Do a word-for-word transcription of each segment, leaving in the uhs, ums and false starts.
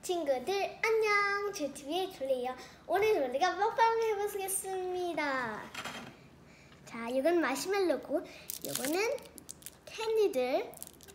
친구들 안녕, 제티비의 졸리예요. 오늘 졸리가 먹방 해보겠습니다. 자, 이건 마시멜로고, 이거는 캔디들,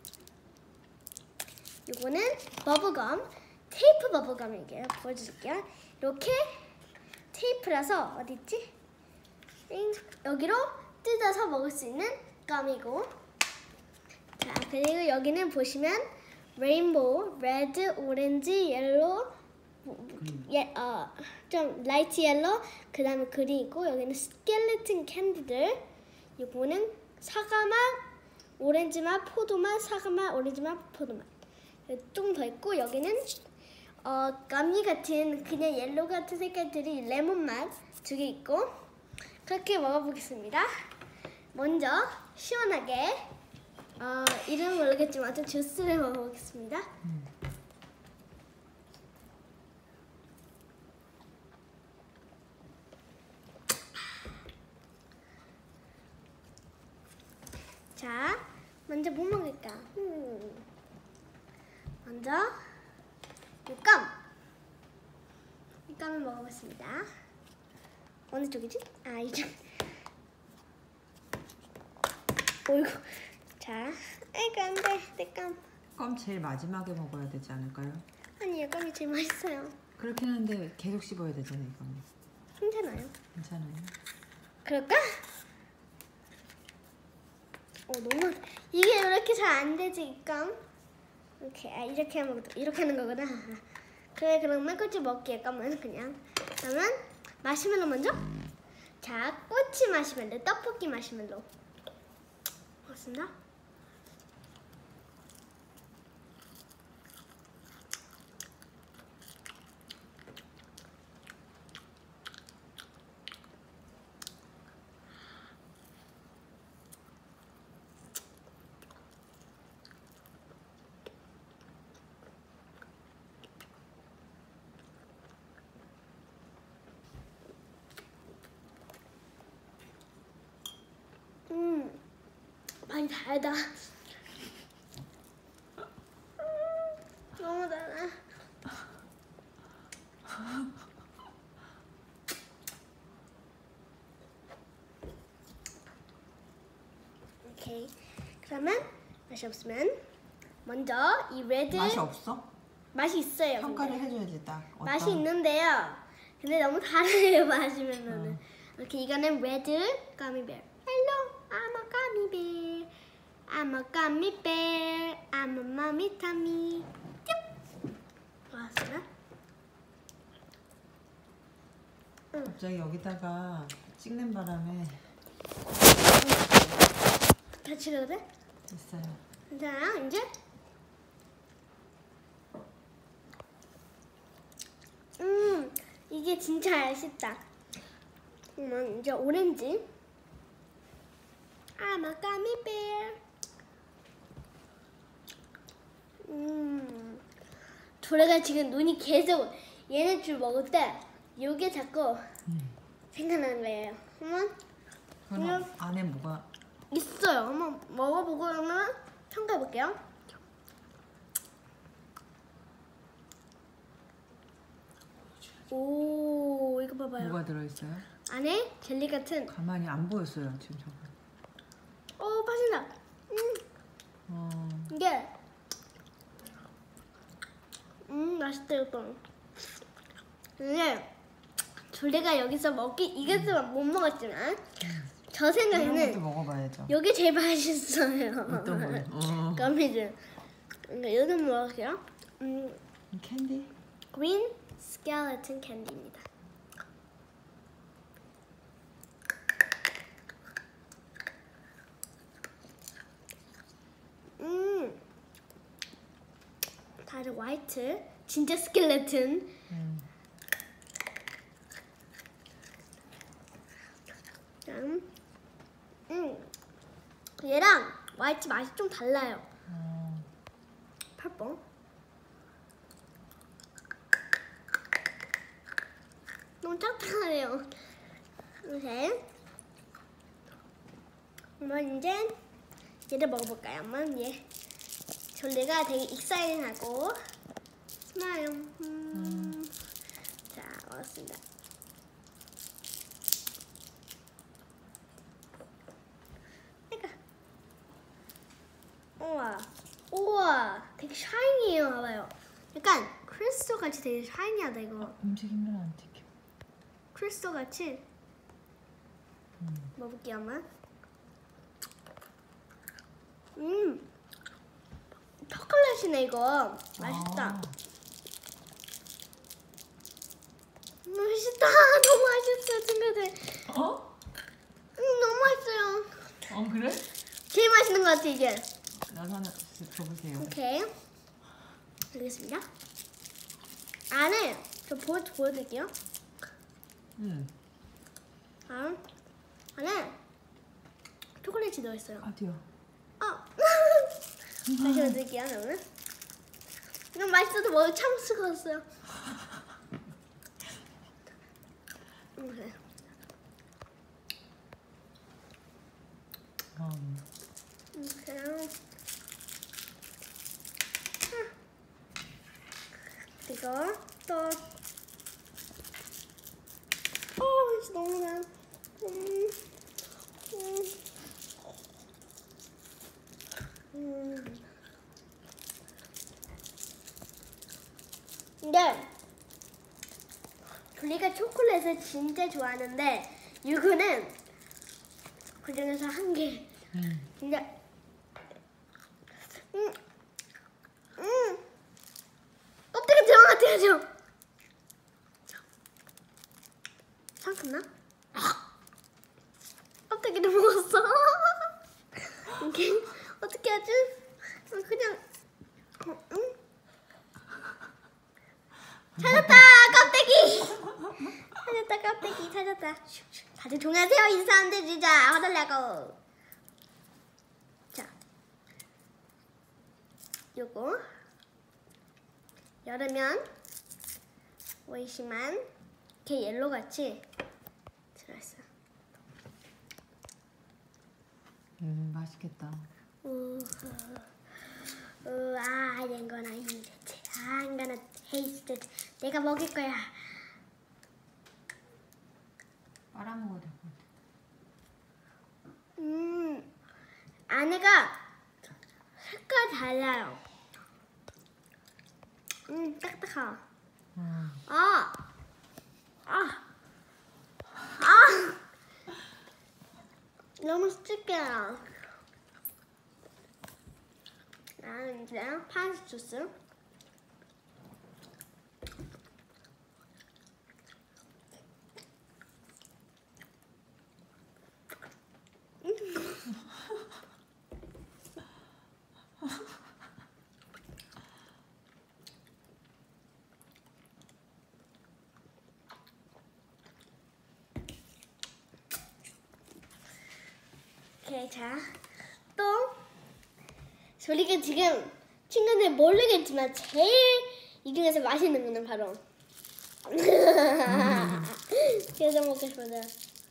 이거는 버블검, 테이프 버블검이에요. 보여줄게요. 이렇게 테이프라서 어딨지? 여기로 뜯어서 먹을 수 있는 껌이고, 자, 그리고 여기는 보시면 레인보우, 레드, 오렌지, 옐로우, 예, 어, 좀 라이트 옐로우, 그 다음에 그린 있고, 여기는 스켈레톤 캔디들, 이거는 사과맛, 오렌지맛, 포도맛, 사과맛, 오렌지맛, 포도맛. 좀 더 있고, 여기는 어, 가미 같은 그냥 옐로우 같은 색깔들이 레몬맛 두 개 있고, 그렇게 먹어보겠습니다. 먼저 시원하게 어, 이름은 모르겠지만 좀 주스를 먹어보겠습니다. 음. 자, 먼저 뭐 먹을까? 음. 먼저 이 껌! 이 껌을 먹어봤습니다. 어느 쪽이지? 아, 이쪽. 어이구. 자, 아이고 안 돼, 내 껌. 껌 제일 마지막에 먹어야 되지 않을까요? 아니요, 껌이 제일 맛있어요. 그렇긴 한데 계속 씹어야 되잖아요, 이거는. 괜찮아요. 괜찮아요. 그럴까? 어, 너무 이게 이렇게 잘 안 되지, 이 껌. 이렇게, 아, 이렇게 하면 이렇게 하는 거구나. 그래, 그러면 꼬치 먹기에 껌은 그냥. 그러면 마시멜로 먼저. 자, 꼬치 마시멜로, 떡볶이 마시멜로. 먹습니다. 음, 많이 달다. 너무 달아. 오케이. 그러면 맛이 없으면 먼저 이 레드. 맛이 없어? 맛이 있어요. 평가를 근데. 해줘야지 딱. 어떤... 맛이 있는데요. 근데 너무 달아요, 마시멜로는. 어. 오케이, 이거는 레드 가미베어. Hello, I'm a gummy bear. I'm a gummy bear. I'm a mommy tummy. 왔어요? 응. 갑자기 여기다가 찍는 바람에 같이 가도 돼? 됐어요. 자, 이제 음, 이게 진짜 맛있다. 음, 이제 오렌지. I'm a gummy bear. 음, 조래가 지금 눈이 계속 얘네 줄 먹을 때 이게 자꾸 음. 생각나는 거예요. 한번 그럼 안에 뭐가 있어요. 한번 먹어보고 그러면 평가해 볼게요. 오, 이거 봐봐요. 뭐가 들어있어요? 안에 젤리 같은. 가만히 안 보였어요 지금 저거. 오, 맛있다. 음, 어... 이게 음, 맛있다 이거. 근데 조리가 여기서 먹기 이것만 못 먹었지만 저 이런 생각에는 것도 먹어봐야죠. 여기 제일 맛있어요. 어떤 거요? 어. 거미줄. 그러니까 이거 먹을게요. 음, 캔디? 그린 스켈레톤 캔디입니다. 음, 다들 화이트, 진짜 스켈레톤. 음. 음, 음, 얘랑 화이트 맛이 좀 달라요. 어. 펄뽕. 너무 짝짝하네요. 이렇게. 그러면 이제 얘를 먹어볼까요? 한번 얘. 졸리가 되게 익사이팅하고 나요. 음. 자, 먹었습니다. 내가. 우와, 우와, 되게 샤이니해요, 봐봐요. 약간 크리스탈 같이 되게 샤이니하다 이거. 움직이면 안 튀겨. 크리스탈 같이. 음. 먹어볼게요, 한번. 음, 초콜릿이네 이거. 맛있다. 아, 맛있다. 너무 맛있어요, 친구들. 어? 음, 너무 맛있어요. 어 그래? 제일 맛있는 것 같아 이게. 나도 하나 줘보세요. 오케이. 알겠습니다. 안에 저 보여 보여드릴게요. 응. 아, 안에 초콜릿이 들어있어요. 어디요? 어. 다시 보여드릴게요, 여러분. 이건 맛있어도 뭐 참을 수가 없어요. 오케이. 음. 오케이. 이거 또. 어, 진짜 너무 나. 음, 음, 음. 근데 둘이가 초콜릿을 진짜 좋아하는데 유구는 그 중에서 한 개. 음. 진짜. 음, 음. 껍데기 들어간 것 같아요. 상큼나? 껍데기를 먹었어. 이게 어떻게 하지? 어, 그냥 어, 응? 찾았다 껍데기. 찾았다 껍데기 찾았다. 다들 조용하세요. 인사 안 돼 진짜 화달라고. 자, 요거 열으면 보이시만 이렇게 옐로 같이 들어있어요. 음 맛있겠다. 우후, 우, 아, I'm gonna eat it. I'm gonna taste it. 내가 먹을 거야. 빨아먹어도 될 것 같아. 음, 안에가 색깔 달라요. 음, 딱딱하. 음. 아, 아, 아, 너무 스틱해요. 나는 이제 파란색 주스. 오케이, 자, 또 저리가 지금 친구들 모르겠지만 제일 이 중에서 맛있는 거는 바로 계속 먹겠습니다.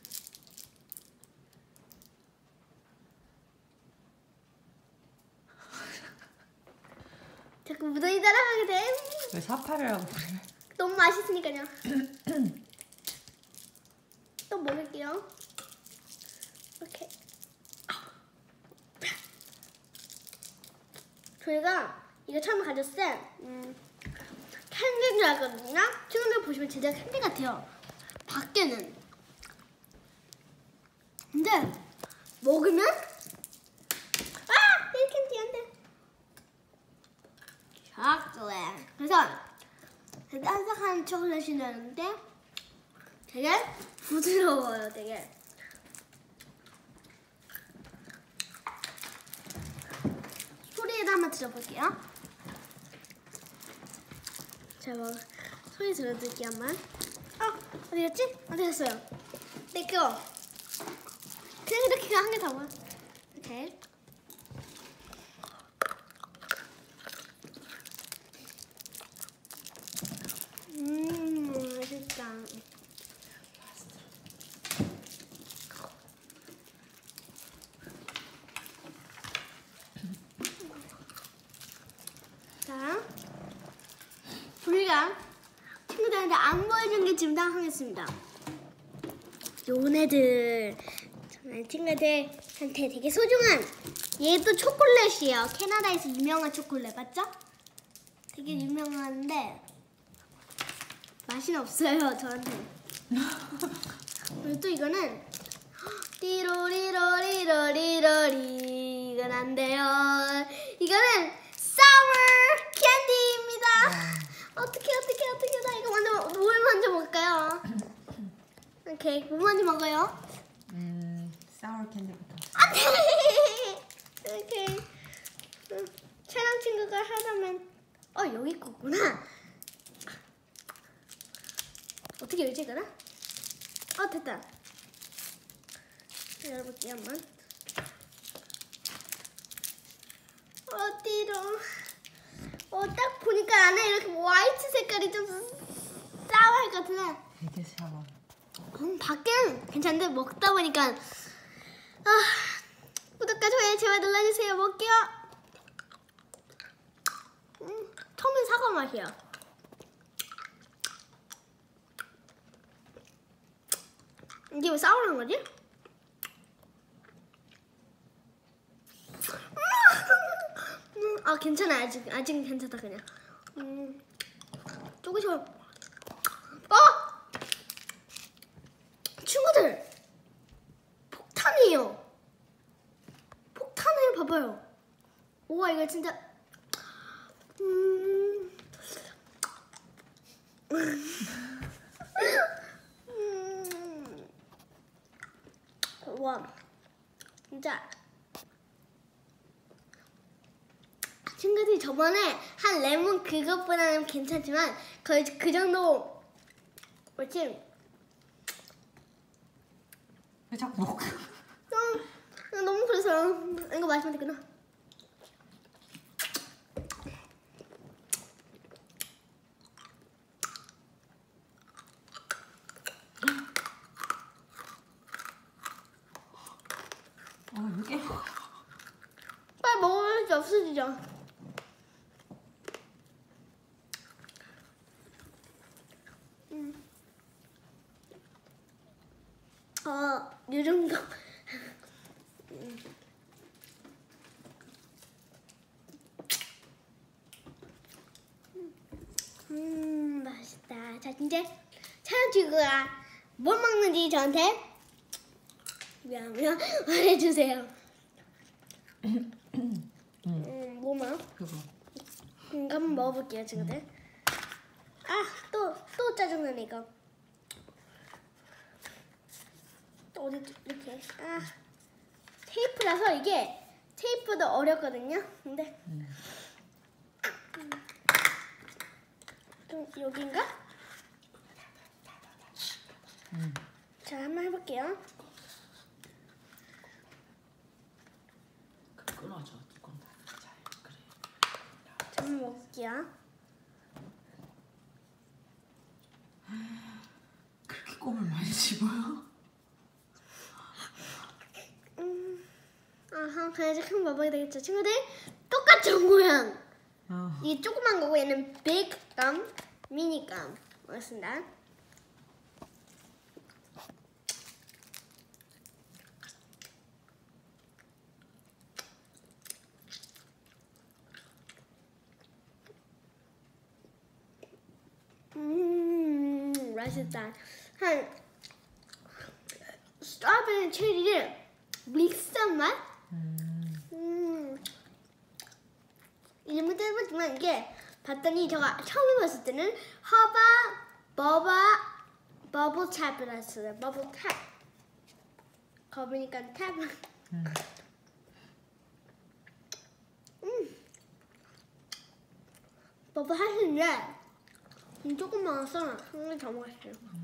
자꾸 무던히 따라가게 돼. 왜 사파를 하고 그래? 너무 맛있으니까요. 또 먹을게요. 이렇게. 저희가 이거 처음 가졌을 때 음, 캔디인 줄 알거든요. 친구들 보시면 진짜 캔디 같아요. 밖에는. 근데 먹으면 아! 내 캔디 안 돼. 초콜릿. 그래서 따뜻한 초콜릿이 나는데 되게 부드러워요. 되게. 소리에다 한번 들어볼게요. 자, 뭐 소리 들어드릴게요 한번. 어, 어디 갔지? 어디 갔어요? 내 거. 그냥 이렇게 한 개 더 봐. 이렇게. 음, 맛있다. 자, 친구들한테 안 보여준 게 지금 당하겠습니다. 요네들 정말 친구들한테 되게 소중한 얘도 초콜릿이에요. 캐나다에서 유명한 초콜릿 맞죠? 되게 유명한데 맛은 없어요 저한테. 그리고 또 이거는 띠로리로리로리로리 이건 안 돼요. 이거는 sour 캔디입니다. 어떻게 어떻게 어떻게 나 이거 먼저 뭘 먼저 먹을까요? 오케이 뭐 먼저 먹어요? 음, 사워 캔디부터. 안돼. 오케이. 응, 촬영 친구가 하다면 어 여기 거구나. 어떻게 열지 그나? 어 됐다. 열어볼게요 한번. 어디로? 어 딱 보니까 안에 이렇게 화이트 색깔이 좀 싸할 것 같은데. 되게 샤워. 음, 밖에는 괜찮은데 먹다 보니까 아 구독과 좋아요 제발 눌러주세요. 먹게요. 음, 처음엔 사과 맛이야. 이게 왜 싸우는 거지? 음, 아 괜찮아 아직 아직 괜찮다 그냥. 음, 조금씩. 어 친구들 폭탄이에요. 폭탄을 봐봐요. 우와 이거 진짜. 음. 음. 와 진짜 친구들이 저번에 한 레몬 그것보다는 괜찮지만 거의 그 정도 뭐지? 왜 자꾸 먹어? 어, 너무 그래서 이거 마시면 되구나. 어, 이게 빨리 먹어야지 없어지죠. 음. 어, 이 정도. 음, 맛있다. 자, 이제 촬영 친구가 뭘 먹는지 저한테 미안, 미안 말해주세요. 음, 뭐 먹어? 그거. 음, 한번 먹어볼게요, 친구들. 아, 또, 또 짜증나네, 이거. 또 어디, 이렇게. 아, 테이프라서 이게 테이프도 어렵거든요. 근데. 음. 좀 여긴가? 음. 자, 한번 해볼게요. 끊어져. 뚜껑. 잘 그래. 자, 한번 먹을게요. 그렇게 껌을 많이 집어요? 음, 아하, 그냥 이제 큰 먹어야 되겠죠. 친구들, 똑같죠, 모양. 어. 이게 조그만 거고 얘는 big gum, mini gum. 먹었습니다. 음, 맛있다. 한 스트로베리 체리를 믹스한 맛? 음. 음. 이름은 짧았지만 이게 봤더니 제가 처음 봤을 때는 허바 버바 버블 탭이라 했어요. 버블 탭. 거보니까 탭. 음. 음. 버블 하시는데 음, 조금 많아서 한 개 더 먹었어요. 음.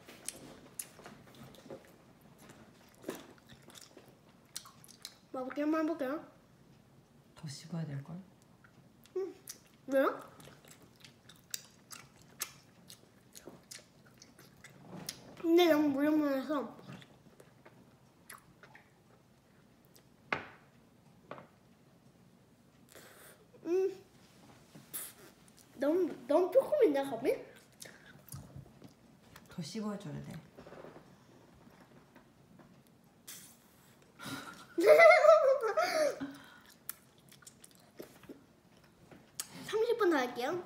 먹을게요. 한번 해볼게요. 더 씹어야 될 걸. 음. 왜요? 근데 너무 무럭무럭해서 음 너무 너무 조금인데 겁이? 더 씹어줘야 돼. 삼십 분 더 할게요.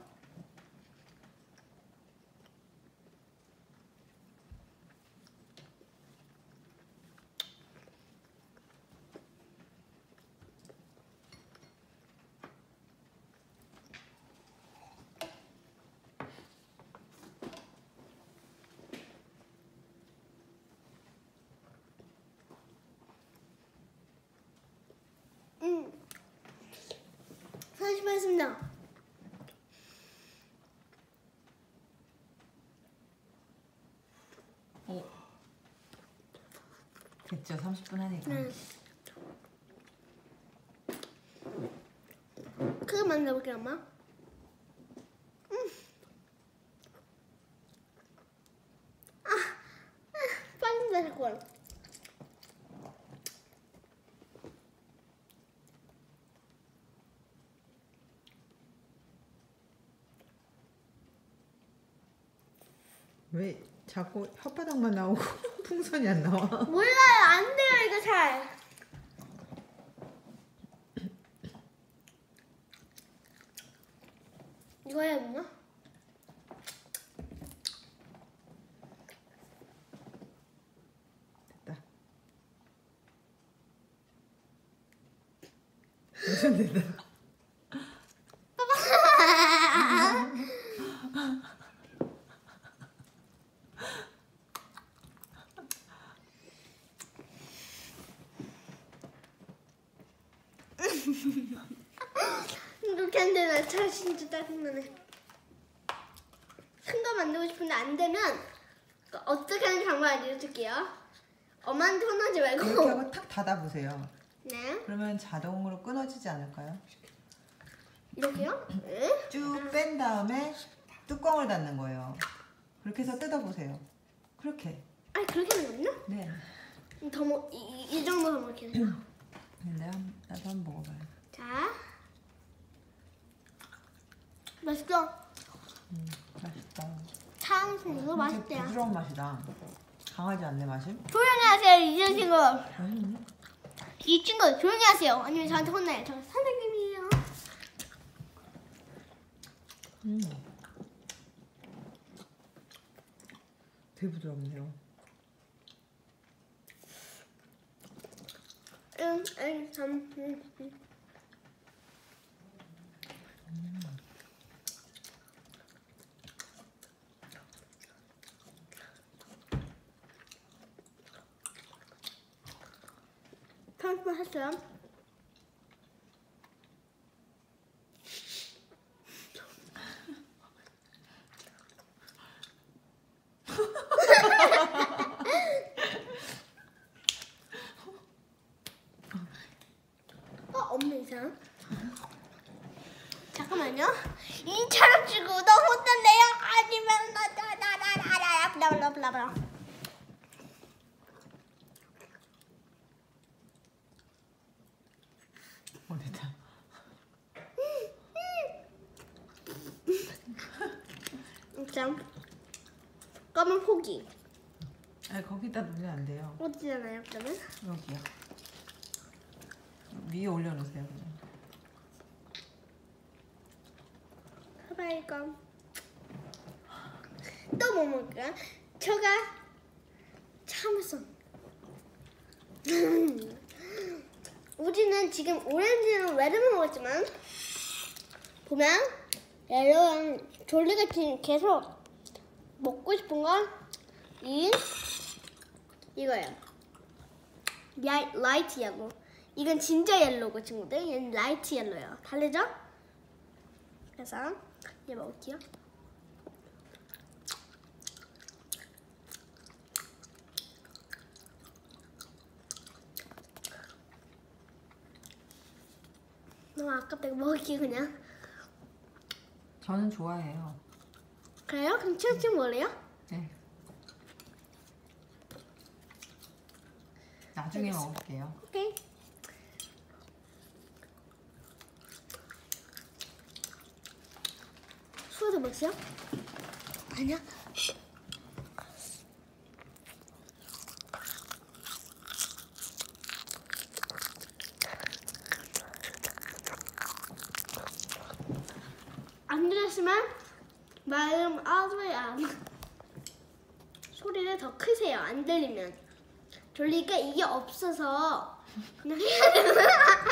음, 삼십 분 했습니다. 오. 됐죠? 삼십 분 하니까. 네. 크게 만들어볼게요, 엄마. 음. 아, 아, 빨리 될 걸. 왜 자꾸 혓바닥만 나오고 풍선이 안 나와? 몰라요, 안 돼요, 이거 잘. 이거 해야 되나? 됐다. 무슨 됐다. 이렇게 안 되나? 저 진짜 짜증나네. 큰 거 만들고 싶은데 안 되면 어떻게 하는 방법 알려줄게요. 엄마한테 혼나지 이렇게 말고. 하고 탁 닫아보세요. 네. 그러면 자동으로 끊어지지 않을까요? 이렇게요? 네. 쭉 뺀 다음에 뚜껑을 닫는 거예요. 그렇게 해서 뜯어보세요. 그렇게. 아니 그렇게 하는 거군요? 네. 더 뭐, 이, 이 정도 하면 이렇게 해요. 근데 한, 나도 한번 먹어봐요. 자. 맛있죠? 음, 맛있다. 참, 이거 되게 맛있대요. 부드러운 맛이다. 강하지 않네 맛이? 조용히 하세요, 이 친구. 맛있네. 이 친구 조용히 하세요. 아니면 저한테 혼나요. 저 선생님이에요. 음. 되게 부드럽네요. 응, 응, 참, 응, 응. 편집을 했어요. 어, 없네 이상. 잠깐만요. 이처럼 주고 너무 혼난대요. 아니면 나나나나나나 블라블라블라블라. 어, 됐다. 자, 검은 포기. 아니, 거기다 놓으면 안 돼요. 어디잖아요, 그러면? 여기요. 위에 올려놓으세요, 그냥. 봐봐 이거. 또 뭐 먹을까? 저가 참외송. 우리는 지금 오렌지랑 레드만 먹었지만 보면 옐로랑 졸리같이 계속 먹고 싶은 건 이 이거예요. 라이, 라이트 옐로. 이건 진짜 옐로고 친구들. 얘는 라이트 옐로예요. 다르죠? 그래서 얘 먹을게요. 너무 아깝다. 이거 먹을게요 그냥. 저는 좋아해요. 그래요? 그럼 치우치우 먹을래요? 네. 나중에 알겠어. 먹을게요. 오케이. 수호도 먹었어요? 아니야. 마음 아줘야 소리를 더 크세요. 안 들리면. 졸리니까 이게 없어서 그냥 해야 되나?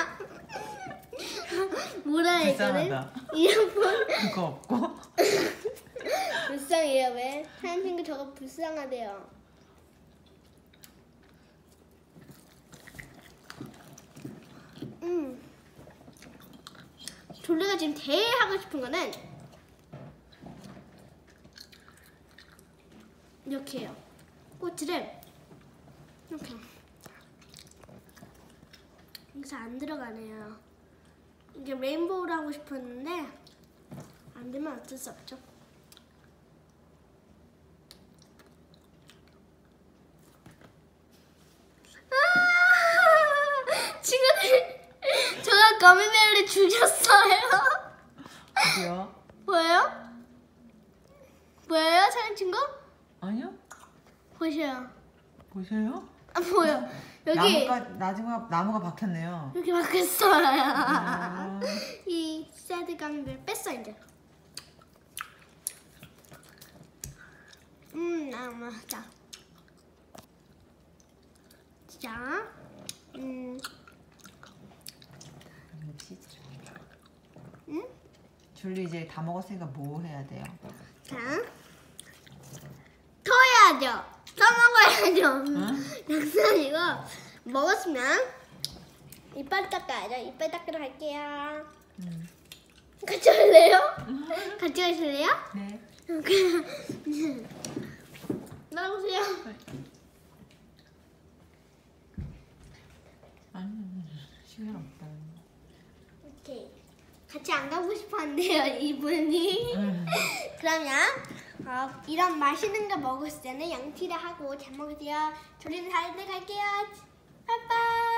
뭐라 해야 되나? 불쌍하다. 이어폰 그거 없고. 불쌍해요. 왜? 사연 친구 저거 불쌍하대요. 음. 졸리가 지금 제일 하고 싶은 거는 이렇게 해요. 꼬치를 이렇게. 여기서 안 들어가네요. 이게 레인보우를 하고 싶었는데 안 되면 어쩔 수 없죠. 아! 친구들, 제가 거미배를 죽였어요. 어디요? 뭐예요? 뭐예요, 사연 친구? 아니요? 보셔요. 보세요. 아, 보여. 여기 나무가 나무가 나무가 박혔네요. 이렇게 바뀌었어요. 아, 이 새드 거미배를 뺐어 이제. 음, 아, 맞아. 자, 음, 치즈. 음, 줄리 이제 다 먹었으니까 뭐 해야 돼요? 자, 터야죠. 떠먹어야죠. 응? 약간 이거 먹었으면 이빨 닦아야죠. 이빨 닦으러 갈게요. 음. 같이 갈래요? 같이 가실래요? 네. 나오세요. 아니 시간 없다. 오케이. 같이 안 가고 싶었는데요, 이분이. 음. 그러면 어, 이런 맛있는 거 먹을 때는 양치를 하고 잘 먹으세요. 저희는 다른 데 갈게요. 빠이빠이.